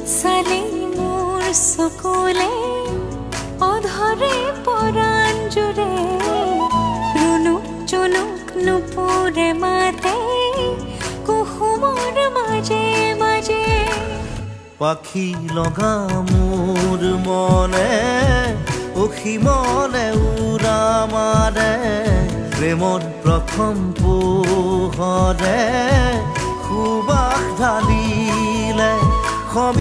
চালে মোৰ চকুলে অধৰে পৰাণ জুৰে ৰুণুক জুনুক নুপুৰে মাতে কুহুমৰ মাজে মাজে পাখি লগা মোৰ মনে অসীমলে উৰা মাৰে প্ৰেমৰ প্ৰথম পোহৰে সুবাস ঢালিলে